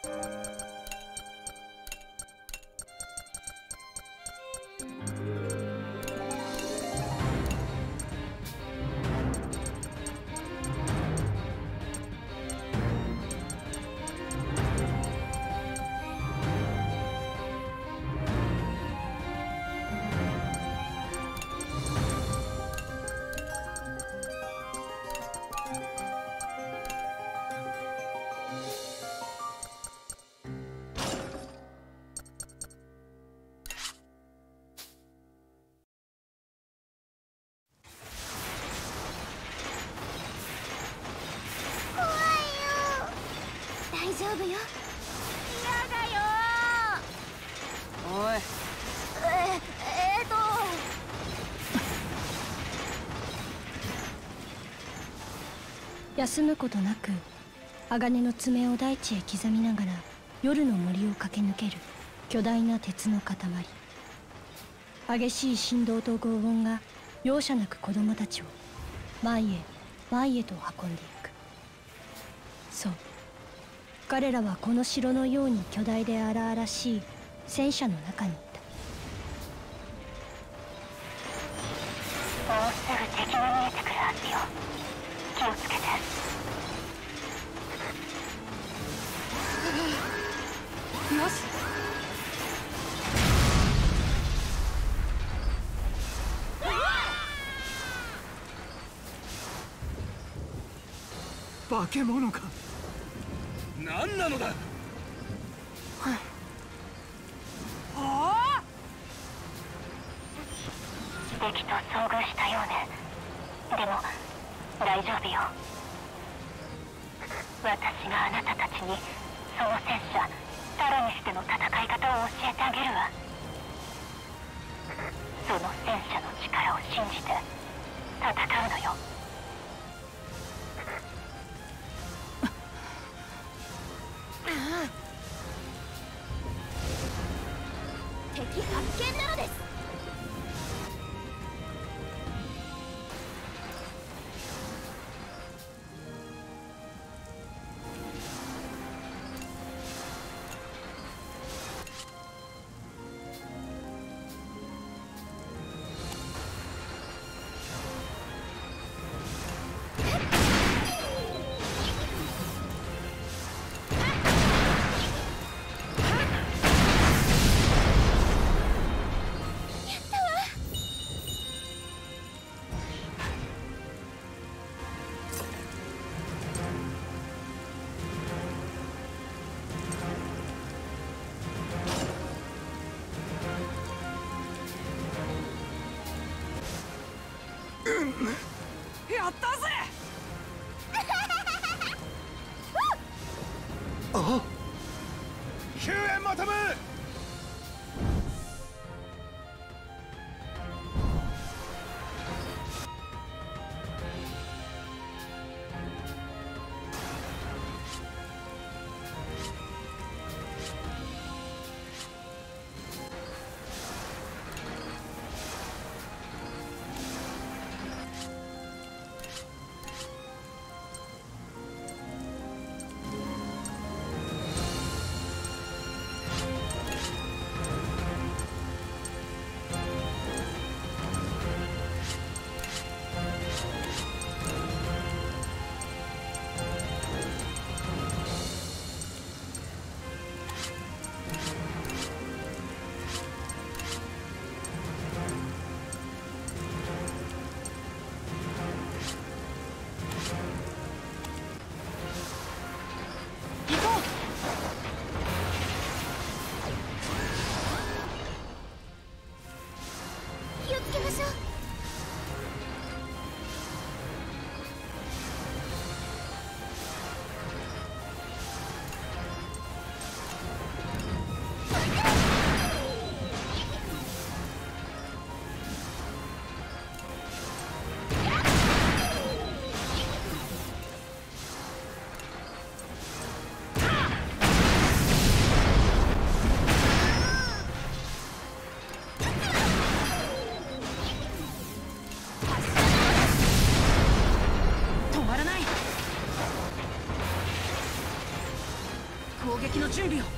大丈夫よ。嫌だよ。 おい。 休むことなく鋼の爪を大地へ刻みながら夜の森を駆け抜ける巨大な鉄の塊。激しい振動と轟音が容赦なく子供たちを前へ前へと運んでいく。そう、彼らはこの城のように巨大で荒々しい戦車の中にいた。 もうすぐ敵が見えてくるはずよ。気をつけて。 よし。 化け物か。 何なのだ。 敵と遭遇したようね。でも大丈夫よ。私があなたたちにその戦車タラニスでの戦い方を教えてあげるわ。その戦車の力を信じて戦うのよ。敵発見なのです。 やったぜ。 あ、 救援求む。 攻撃の準備を。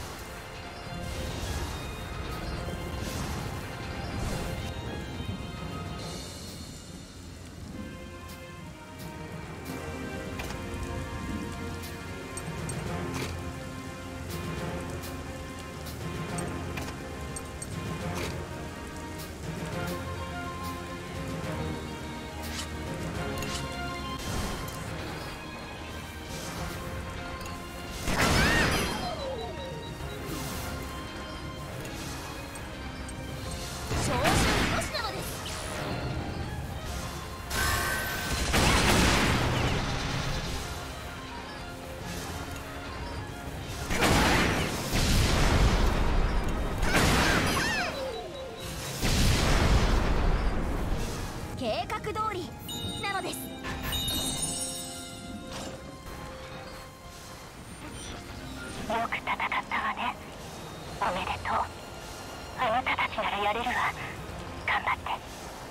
計画通りなのです。よく戦ったわね。おめでとう。あなたたちならやれるわ。頑張って。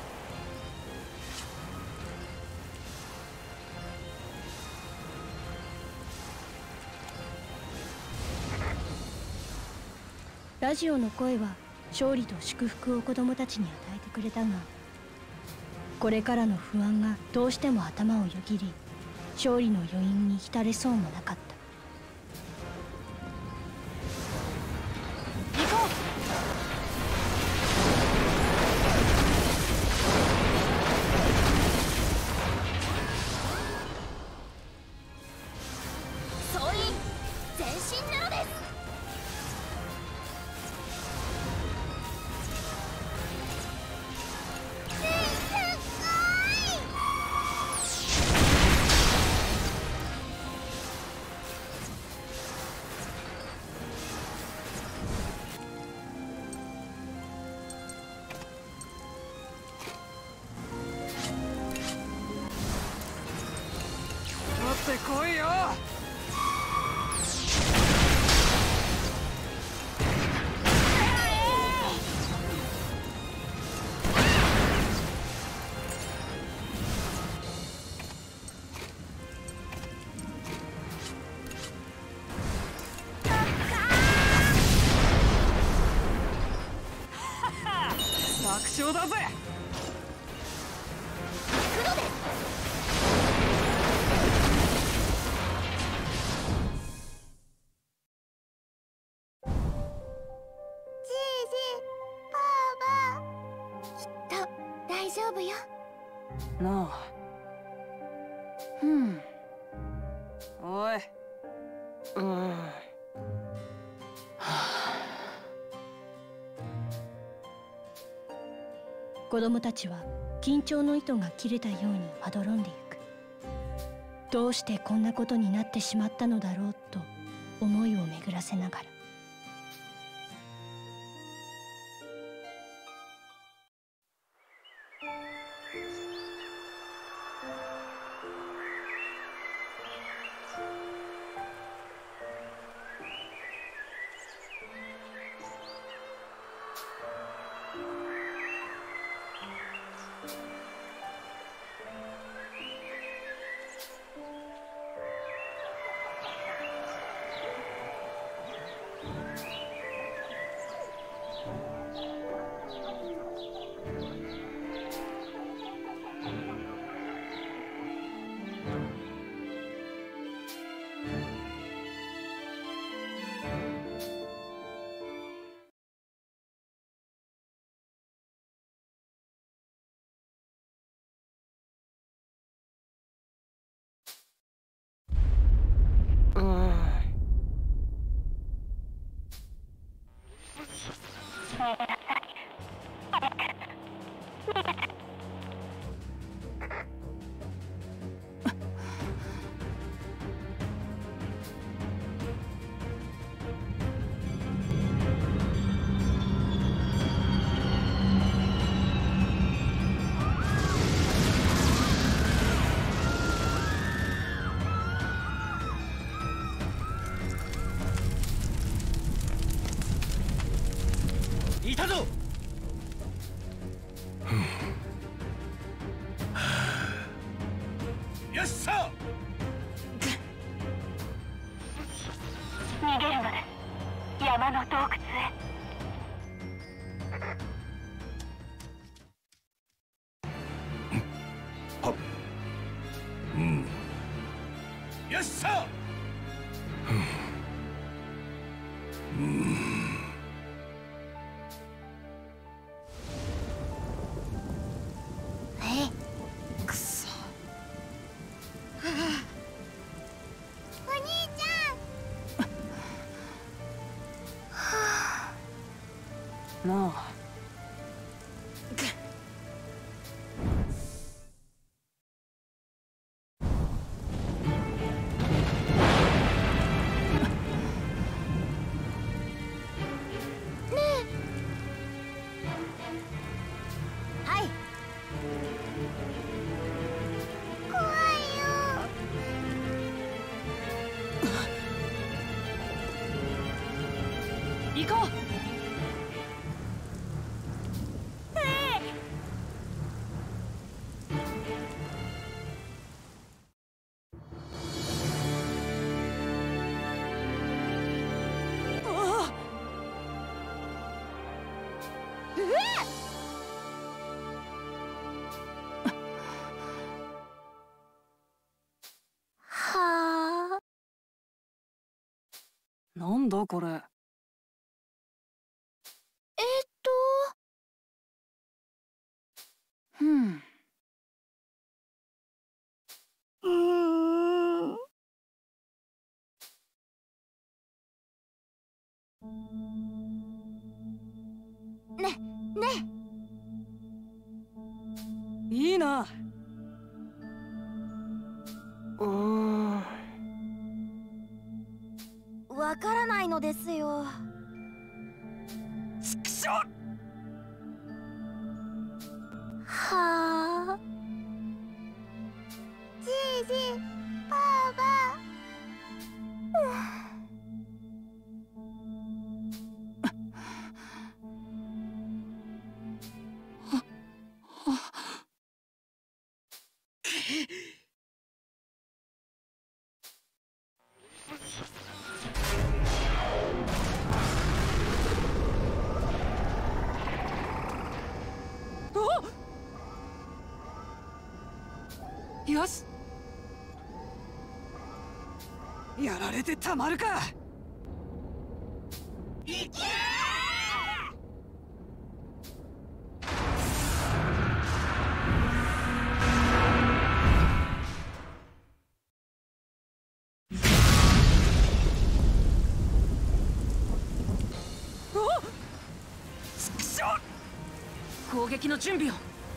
ラジオの声は勝利と祝福を子供たちに与えてくれたが、これからの不安がどうしても頭をよぎり、勝利の余韻に浸れそうもなかった。行こう。 総員前進なのです。 取ってこいよ。楽勝だぜ。 大丈夫よ。 なあ。おい。 子供たちは緊張の糸が切れたようにまどろんでいく。どうしてこんなことになってしまったのだろうと思いを巡らせながら。 いたぞ。よっしゃ。 山の洞窟へ。 はっ。うん。よっしゃ。 くそ。 お兄ちゃん。 なあ。 はい。怖いよ。 行こう。 はあ。 なんだこれ。うん。 ねいいな。 わからないのですよ。 ちくしょう。 はあ。じいじ、ばあば。 よし。やられてたまるか。 いけ攻撃の準備を。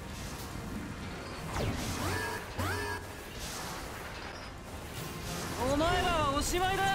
お前らはおしまいだ。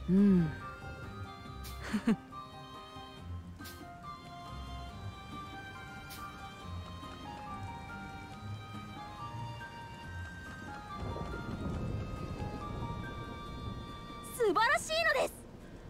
うん。 素晴らしいのです。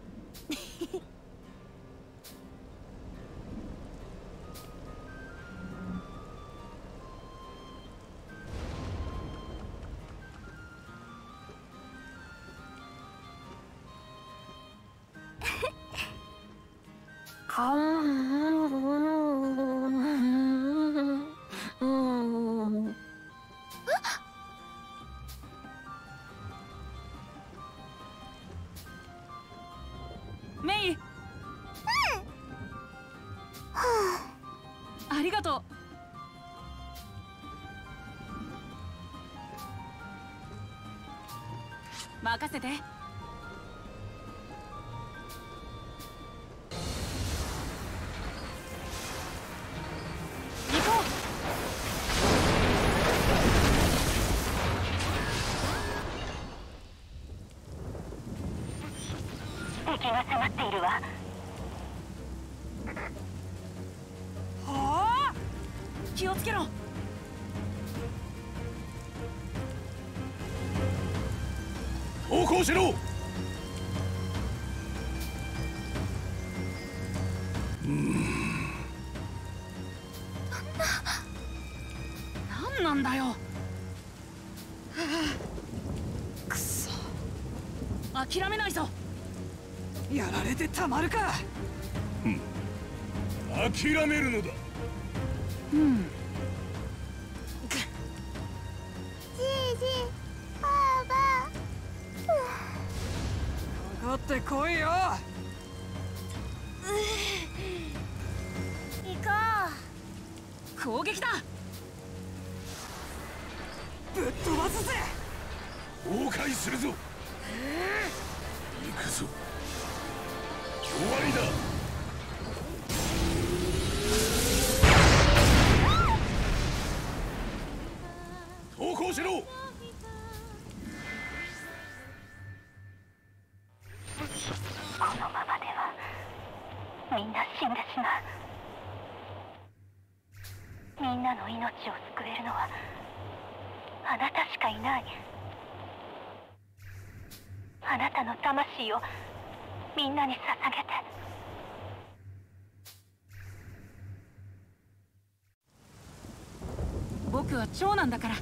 メイ。ありがとう。任せて。行こう。 敵が迫っているわ。 はあ、気をつけろ。 投降しろ。 何なんだよ。くそ、諦めないぞ。やられてたまるか。 諦めるのだ。 うん。 じいじ、ばあば。 かかってこいよ。 行こ攻撃だ。ぶっ飛ばすぜ。 崩壊するぞ。行くぞ。終わりだ。投降しろ。 このままではみんな死んでしまう。みんなの命を救えるのはあなたしかいない。あなたの魂をみんなに捧げて。 僕は長男だから。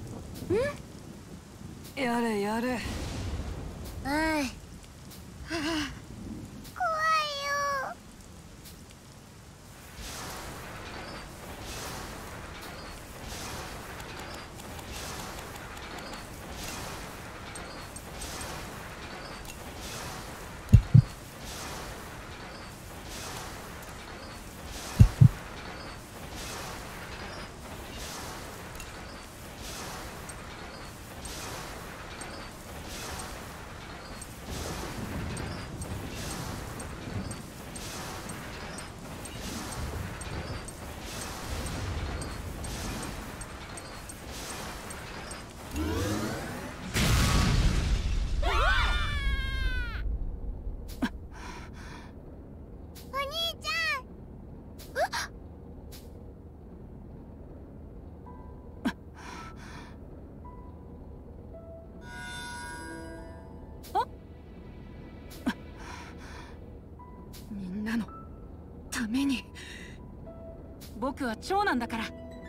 やれやれ。 う。はい。怖いよ。 みんなのために。僕は長男だから。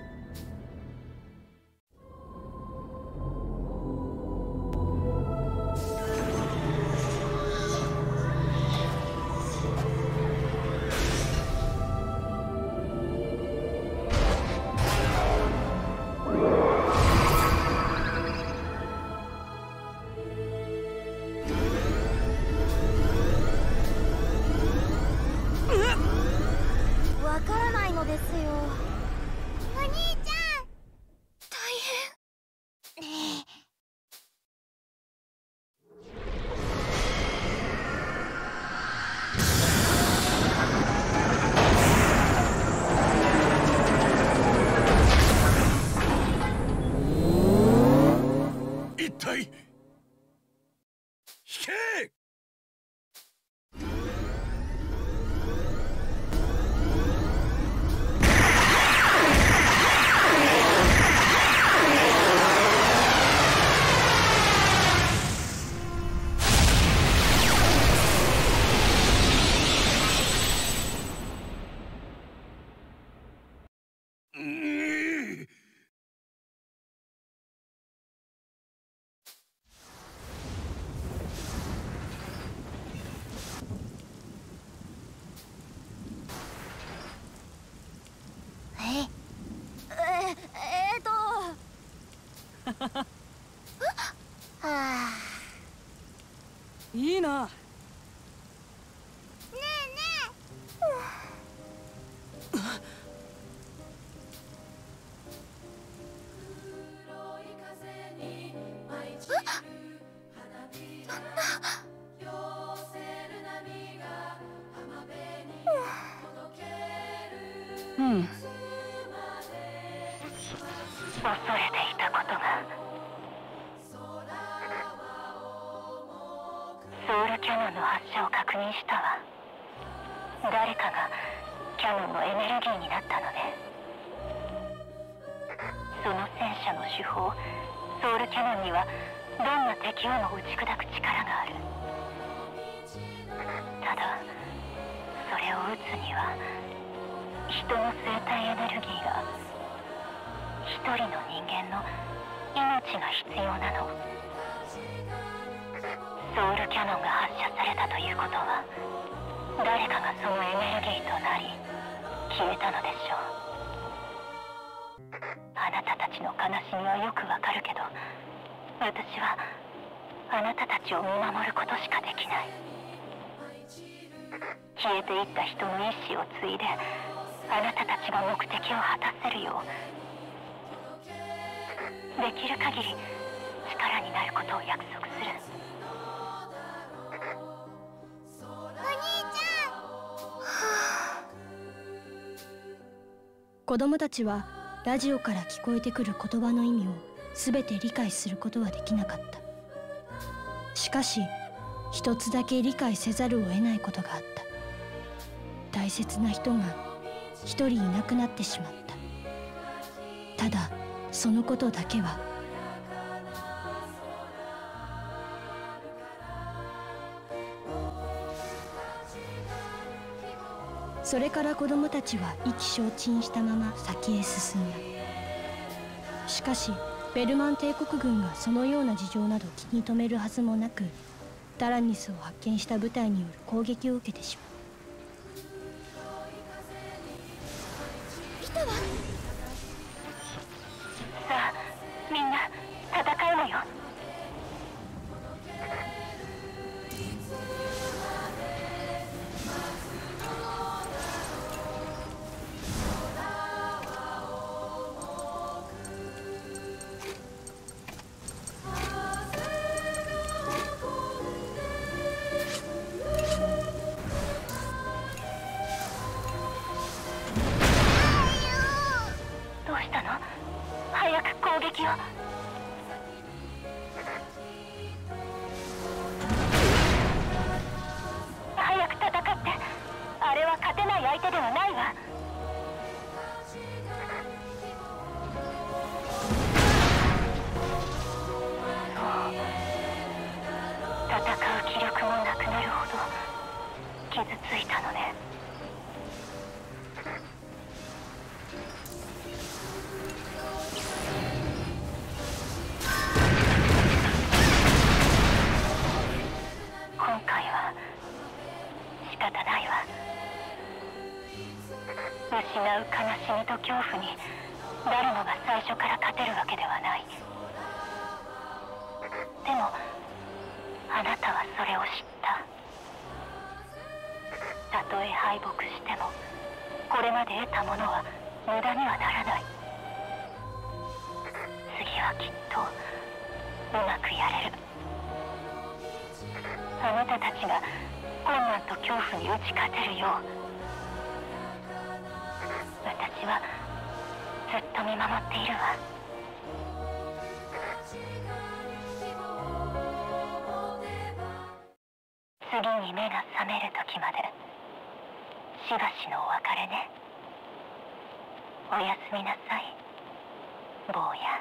わからないのですよ。お兄ちゃん、大変。 一体引け。 あ。 いいな。 ねえねえ。 うん。 恐れていたことが。ソウルキャノンの発射を確認したわ。誰かがキャノンのエネルギーになったのね。その戦車の手法、ソウルキャノンにはどんな敵をも打ち砕く力がある。ただそれを撃つには人の生体エネルギーが、一人の人間の命が必要なの。ソウルキャノンが発射されたということは、誰かがそのエネルギーとなり消えたのでしょう。あなたたちの悲しみはよくわかるけど、私はあなたたちを見守ることしかできない。消えていった人の意志を継いで、あなたたちが目的を果たせるよう、できる限り力になることを約束する。お兄ちゃん。 子供たちはラジオから聞こえてくる言葉の意味を全て理解することはできなかった。しかし一つだけ理解せざるを得ないことがあった。大切な人が一人いなくなってしまった。ただそのことだけは。それから子供たちは意気消沈したまま先へ進んだ。しかしベルマン帝国軍がそのような事情など気に留めるはずもなく、タラニスを発見した部隊による攻撃を受けてしまう。 来たわ。さあみんな戦うのよ。どうしたの？早く攻撃を。早く戦って。あれは勝てない相手ではないわ。そう、戦う気力もなくなるほど傷ついたのね。今回は仕方ないわ。失う悲しみと恐怖に誰もが最初から勝てるわけではない。でもあなたはそれを知った。たとえ敗北してもこれまで得たものは無駄にはならない。次はきっとうまくやれる。あなたたちが困難と恐怖に打ち勝てるよう、私はずっと見守っているわ。次に目が覚める時までしばしのお別れね。おやすみなさい、坊や。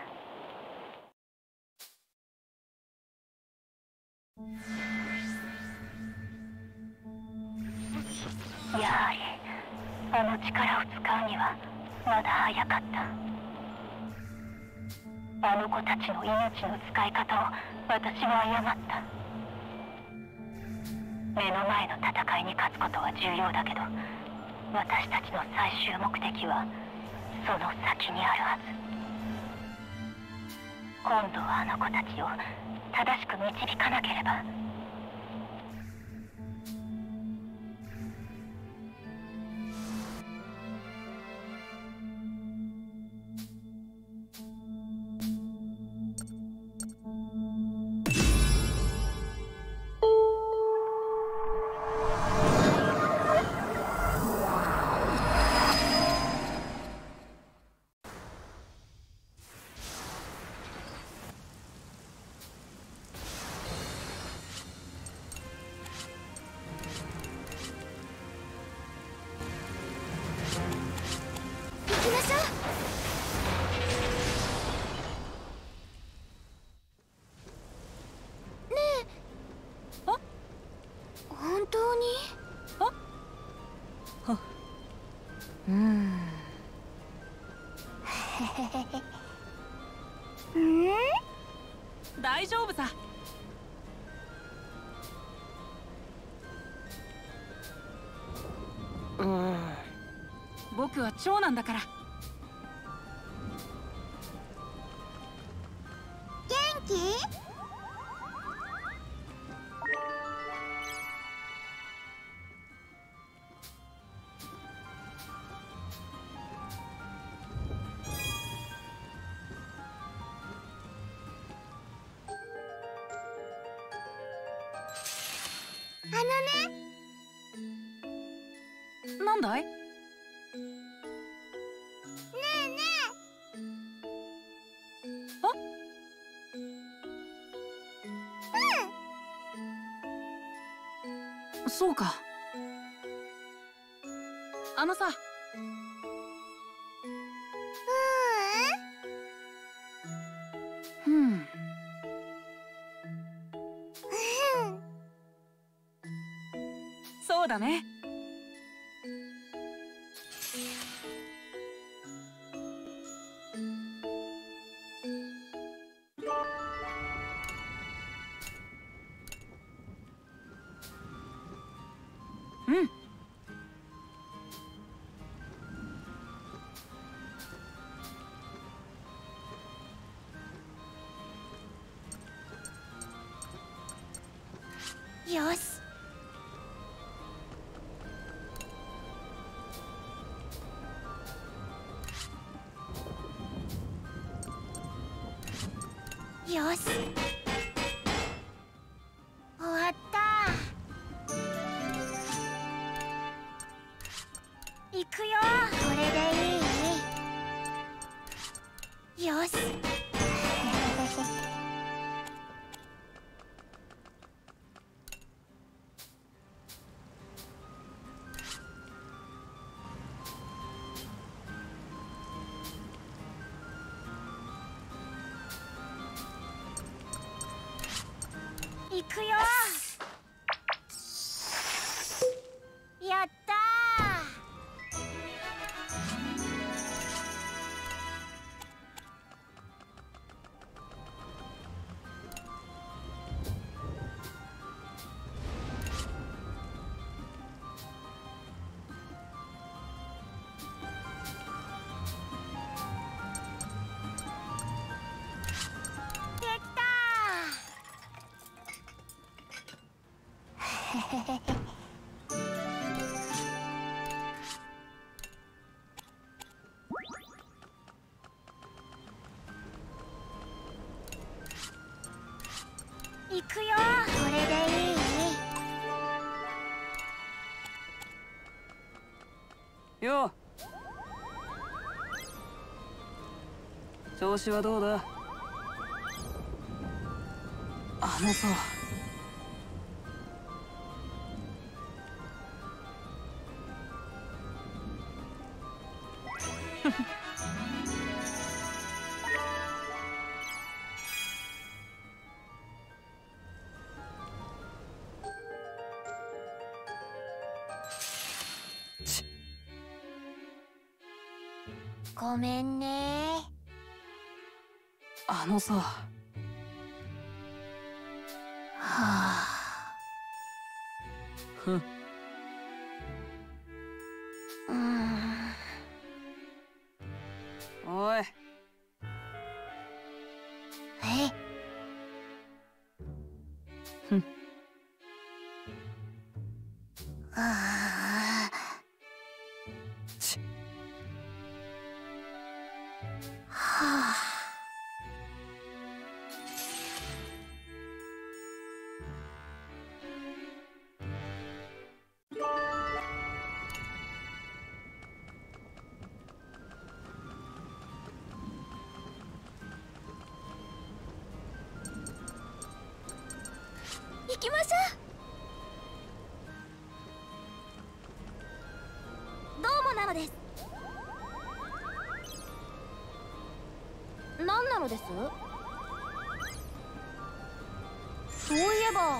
やはりあの力を使うにはまだ早かった。あの子たちの命の使い方を私は誤った。目の前の戦いに勝つことは重要だけど、私たちの最終目的はその先にあるはず。 今度はあの子たちを正しく導かなければ。 本当に？ 大丈夫さ。僕は長男だから。 元気？ なんだい？そうか。あのさ。そうだね。 よし。よし。終わった。行くよ。これでいい？よし。行くよ。やったー。できたー。行くよ。これでいい？ よう。調子はどうだ？あのさ。 ごめんね。 あのさ。 はあ。 ふん。おい。 あちはあ。 行きましょう。どうもなのです。何なのです？そういえば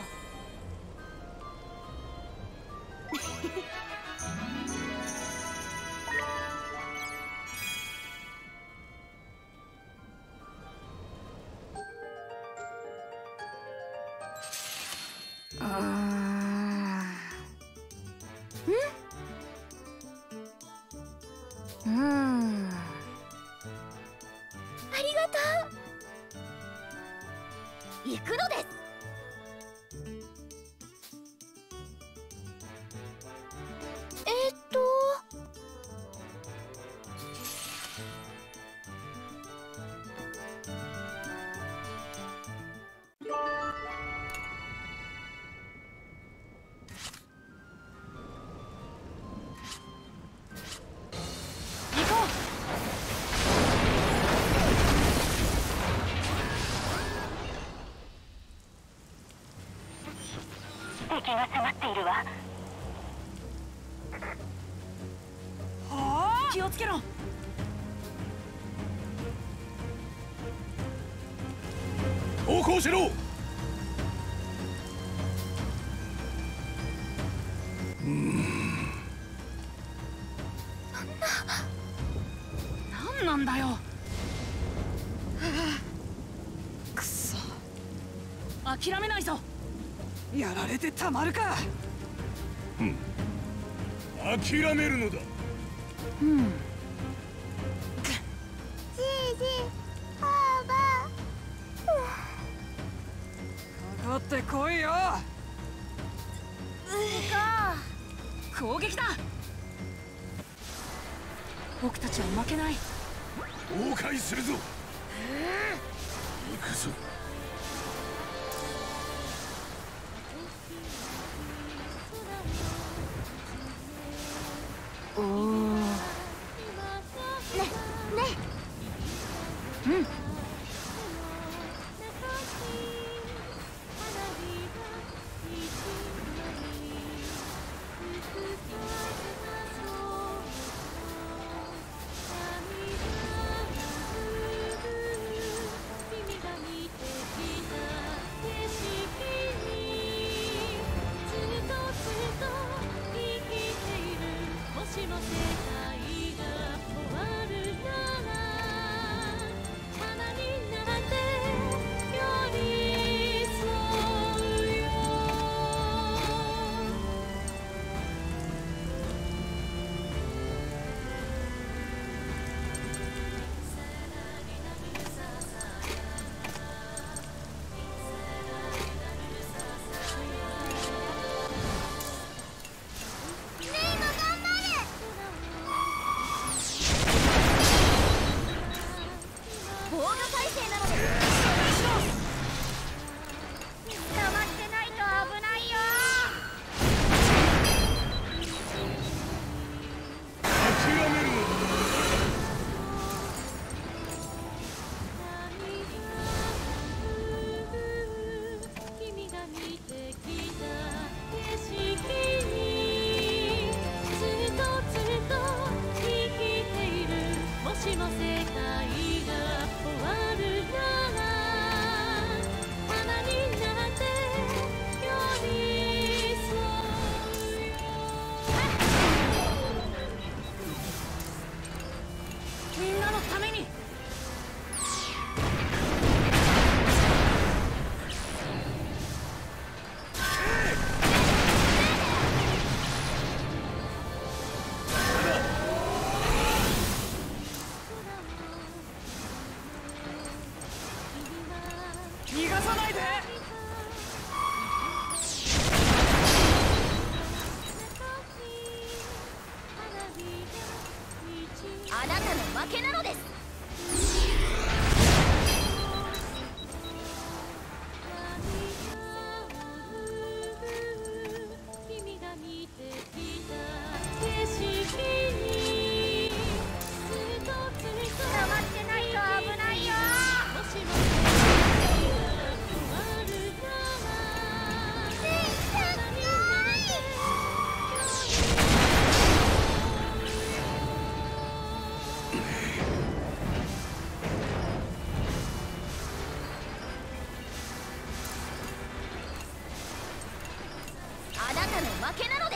ありがとう。行くのです。 敵が迫っているわ。 気をつけろ。 投降しろ。 何なんだよ。くそ、諦めないぞ。やられてたまるか。 諦めるのだ。 じいじ、ばあば。 かかってこいよ。攻撃だ。僕たちは負けない。 崩壊するぞ。行くぞ。 ね、ね。 あなたの負けなのです。あなたの負けなのです。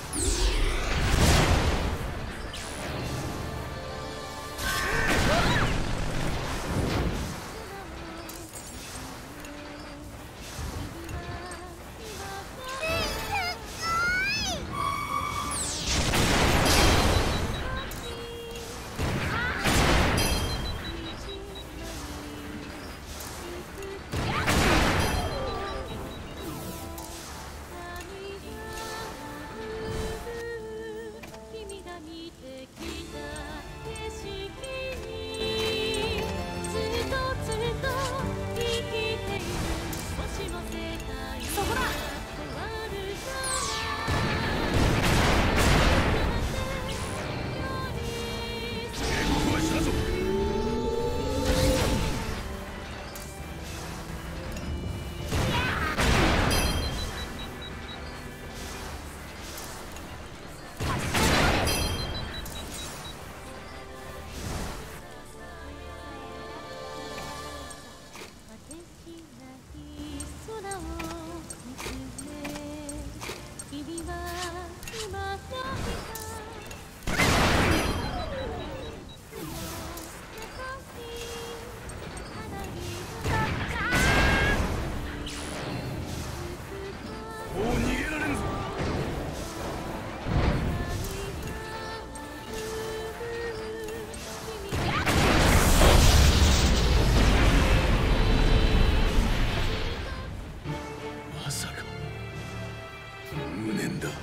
もう逃げられんぞ。まさか無念だ。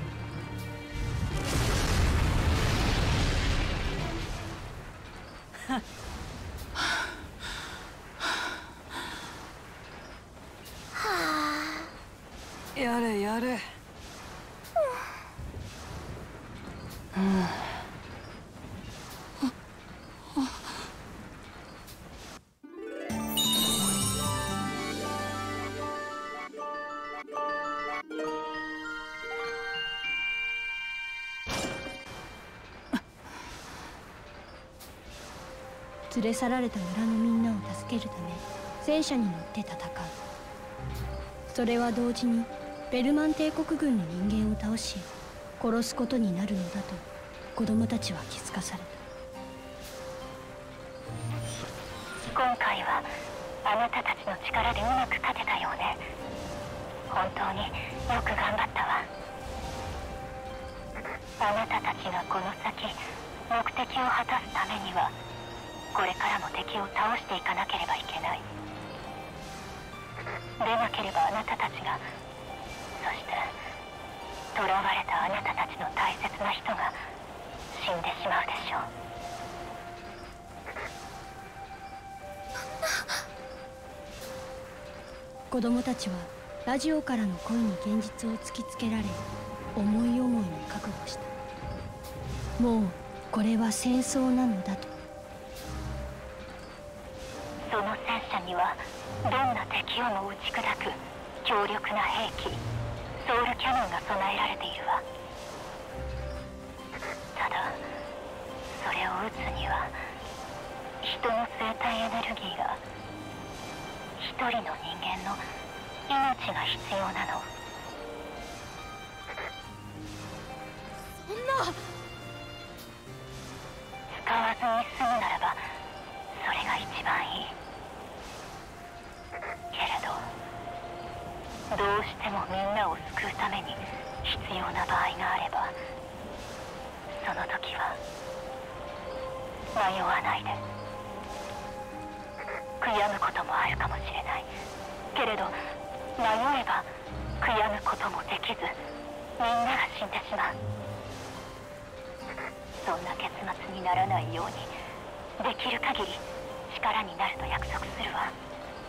やれやれ。 連れ去られた村のみんなを助けるため戦車に乗って戦う。それは同時にベルマン帝国軍の人間を倒し殺すことになるのだと子供たちは気づかされ今回はあなたたちの力でうまく勝てたようね。本当によく頑張ったわ。あなたたちがこの先目的を果たすためにはこれからも敵を倒していかなければいけない。でなければあなたたちが、そして囚われたあなたたちの大切な人が死んでしまうでしょう。 子供たちはラジオからの声に現実を突きつけられ思い思いに覚悟した。もうこれは戦争なのだと。 その戦車にはどんな敵をも打ち砕く強力な兵器ソウルキャノンが備えられているわ。ただそれを撃つには人の生体エネルギーが一人の人間の命が必要なの。 そんな。 使わずに済むならばそれが一番いい。けれどどうしてもみんなを救うために必要な場合があればその時は迷わないで。悔やむこともあるかもしれないけれど迷えば悔やむこともできずみんなが死んでしまう。 そんな結末にならないようにできる限り力になると約束するわ。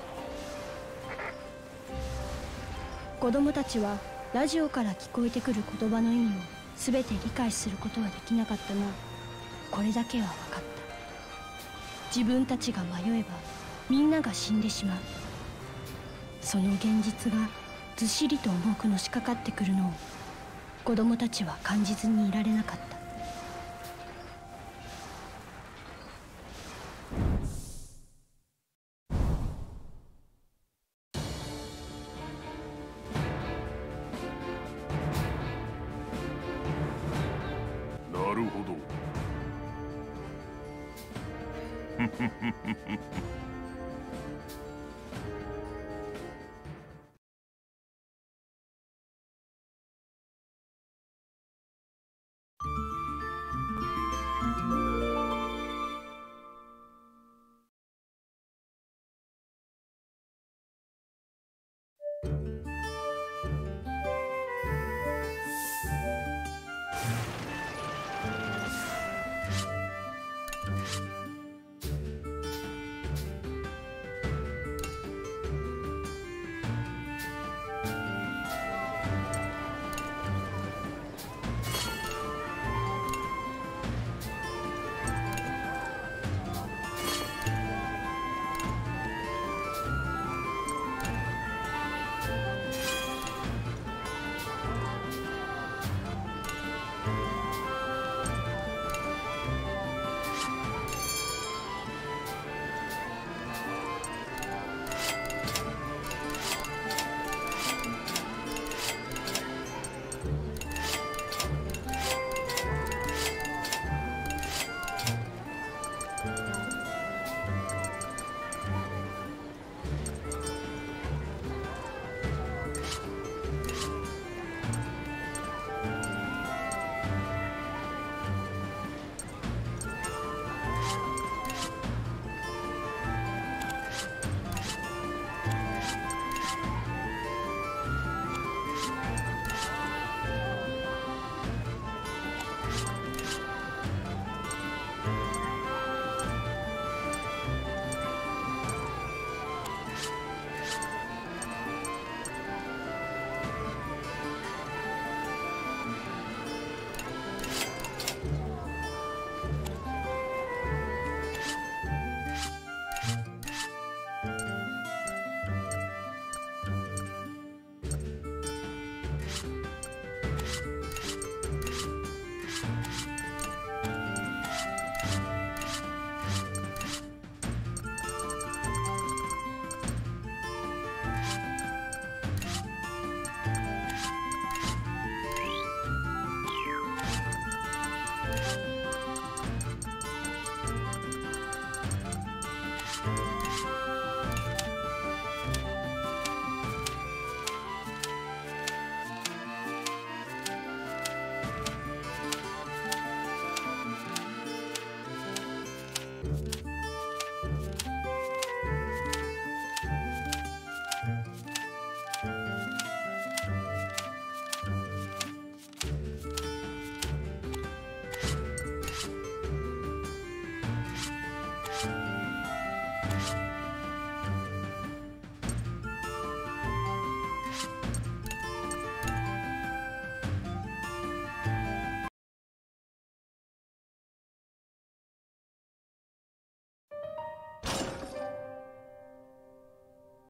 子供たちはラジオから聞こえてくる言葉の意味を全て理解することはできなかったが、これだけは分かった。自分たちが迷えばみんなが死んでしまう。その現実がずっしりと重くのしかかってくるのを子供たちは感じずにいられなかった。 なるほど。